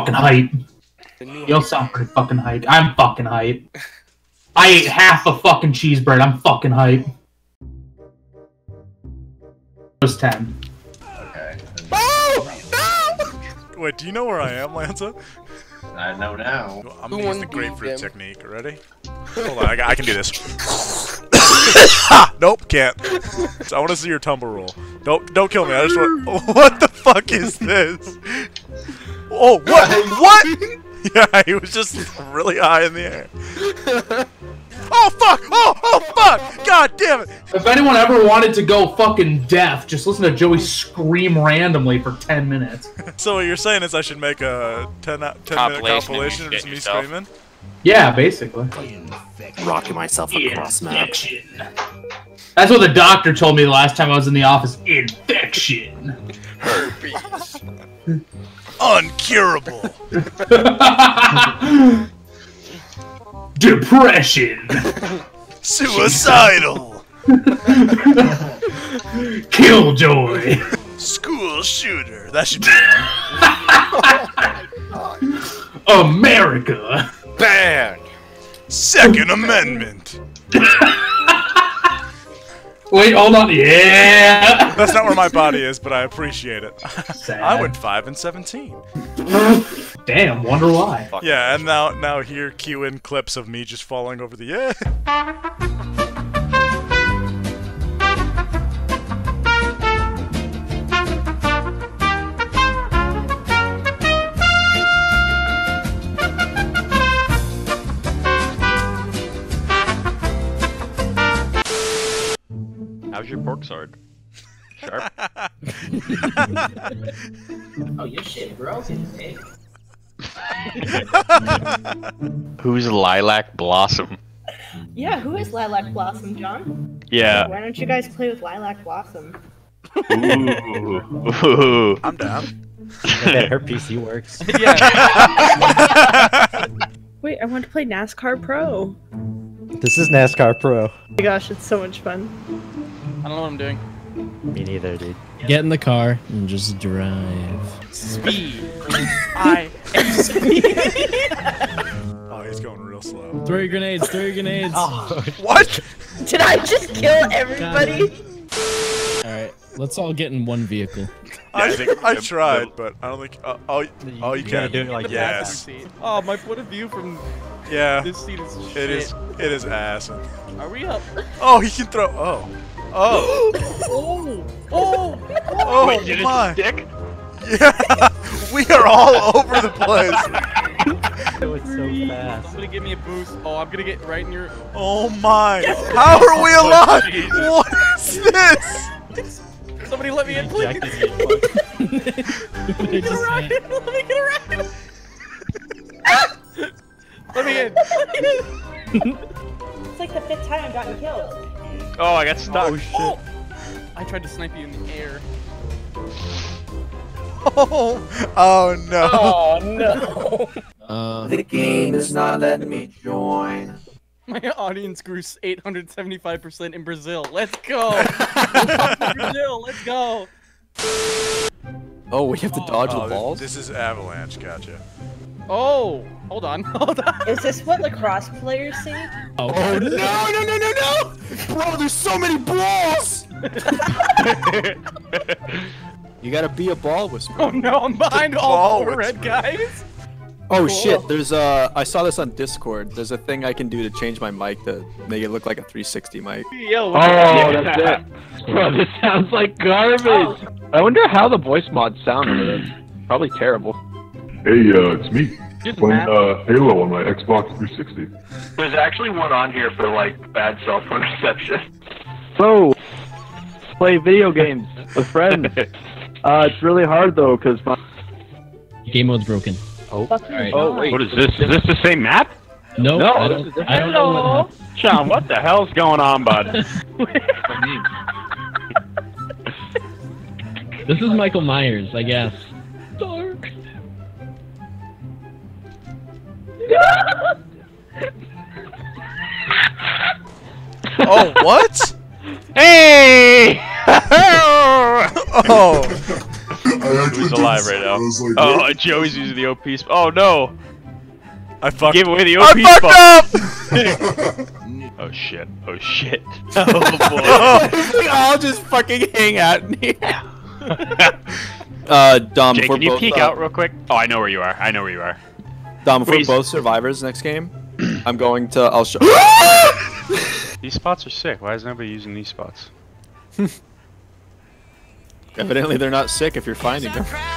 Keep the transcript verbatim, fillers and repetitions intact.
fucking hype. You'll sound pretty fucking hype. I'm fucking hype. I ate half a fucking cheese bread. I'm fucking hype. It was ten. Okay. Oh! No! Wait, do you know where I am, Lanza? I know now. I'm Who gonna use won the the grapefruit game? technique. Ready? Hold on, I, I can do this. Nope, can't. So I want to see your tumble roll. Don't, don't kill me. I just want. What the fuck is this? Oh, what? What? Yeah, he was just really high in the air. Oh fuck! Oh, oh fuck! God damn it! If anyone ever wanted to go fucking deaf, just listen to Joey scream randomly for ten minutes. So what you're saying is I should make a ten, ten minute compilation of just me yourself. screaming? Yeah, basically. Rocking myself across map. Infection. That's what the doctor told me the last time I was in the office. Infection. Herpes. Uncurable. Depression. Suicidal. Killjoy. School shooter. That should be America. Banned. Second Amendment. Wait, hold on. Yeah. That's not where my body is, but I appreciate it. Sad. I went five and seventeen. Damn, wonder why. Fuck. Yeah, and now now here cue in clips of me just falling over the edge. How's your pork sword? Sharp? Oh, your shit broken, eh? Who's Lilac Blossom? Yeah, who is Lilac Blossom, John? Yeah. Why don't you guys play with Lilac Blossom? Ooh. Ooh. I'm down. I bet her P C works. Wait, I want to play NASCAR Pro. This is NASCAR Pro. Oh my gosh, it's so much fun. I don't know what I'm doing. Me neither, dude. Get in the car and just drive. Speed. I am speed. Oh, he's going real slow. Throw your grenades, throw your grenades. Oh, What? Did I just kill everybody? Alright, let's all get in one vehicle. I, I think- I tried, but I don't think. Uh, oh, oh, you, You gotta can. do it like yes. Oh, my point of view from Yeah. this seat is shit. It is. It is ass. Are we up? Oh, he can throw. Oh. Oh. Oh! Oh! Oh Wait, did it my. stick? Yeah. We are all over the place. it was so fast. Somebody give me a boost. Oh, I'm gonna get right in your. Oh my. How are we alive? What is this? Somebody let me in, please. They just Let can't. me get around. Let me in. It's like the fifth time I've gotten killed. Oh, I got stuck. Oh shit! I tried to snipe you in the air. Oh. Oh no. Oh no! Uh, The game is not letting me join. My audience grew eight hundred seventy-five percent in Brazil. Let's go! Brazil, let's go! Oh, we have to dodge Oh, the this- balls? This is Avalanche. Gotcha. Oh! Hold on, hold on. Is this what lacrosse players say? oh, Oh, no, no, no, no, no! Bro, there's so many balls! You gotta be a ball whisperer. Oh no, I'm behind all ball four red whisperer. guys! Oh Cool. shit, there's uh I saw this on Discord. There's a thing I can do to change my mic to make it look like a three sixty mic. Yo, Oh, that's it. Bro, this sounds like garbage. I wonder how the voice mods sound over this. Probably terrible. Hey, uh, it's me. Just Playing Matt. uh, Halo on my Xbox three sixty. There's actually one on here for like bad cell phone reception. So, play video games with friends. Uh, it's really hard though, cause my... game mode's broken. Oh, Alright. Oh wait, what is this? Is this the same map? Nope, No, I this don't, is a I don't know what Sean, what the hell's going on, bud? This is Michael Myers, I guess. Dark. Oh, what? Hey! Oh. Who's alive right now? like, Oh, what? Joey's using the O P spot. Oh no! I fucked. Give away the O I P fucked spot. Oh shit! Oh shit! Oh boy! We all just fucking hang out in here. uh, Dom, Jake, if we're can you both, peek uh, out real quick? Oh, I know where you are. I know where you are. Dom, if we're Please. both survivors next game, I'm going to. I'll show. These spots are sick. Why is nobody using these spots? Evidently, they're not sick if you're finding them.